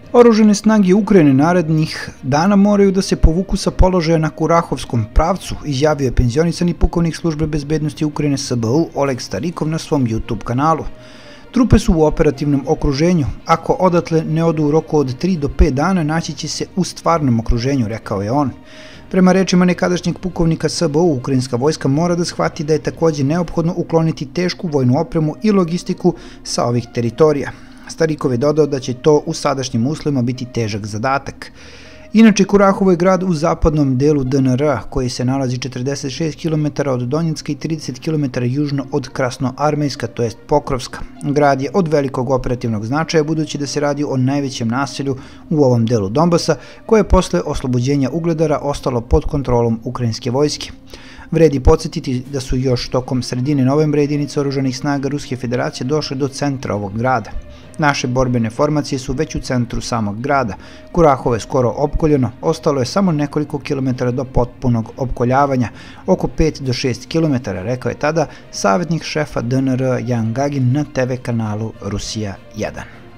Oružane snage Ukrajine narednih dana moraju da se povuku sa položaja na Kurahovskom pravcu, izjavio je penzionisani pukovnik službe bezbednosti Ukrajine SBU Oleg Starikov na svom YouTube kanalu. Trupe su u operativnom okruženju. Ako odatle ne odu u roku od 3 do 5 dana, naći će se u stvarnom okruženju, rekao je on. Prema rečima nekadašnjeg pukovnika SBU, ukrajinska vojska mora da shvati da je takođe neophodno ukloniti tešku vojnu opremu i logistiku sa ovih teritorija. Starikov je dodao da će to u sadašnjim uslovima biti težak zadatak. Inače, Kurahovo je grad u zapadnom delu DNR, koji se nalazi 46 km od Donjecka i 30 km južno od Krasnoarmejska, to jest Pokrovska. Grad je od velikog operativnog značaja, budući da se radi o najvećem naselju u ovom delu Donbasa, koje je posle oslobođenja Ugledara ostalo pod kontrolom ukrajinske vojske. Vredi podsjetiti da su još tokom sredine novembra jedinice oružanih snaga Ruske federacije došle do centra ovog grada. Naše borbene formacije su već u centru samog grada. Kurahovo je skoro opkoljeno, ostalo je samo nekoliko kilometara do potpunog opkoljavanja, oko 5 do 6 kilometara, rekao je tada savjetnik šefa DNR Jan Gagin na TV kanalu Rusija 1.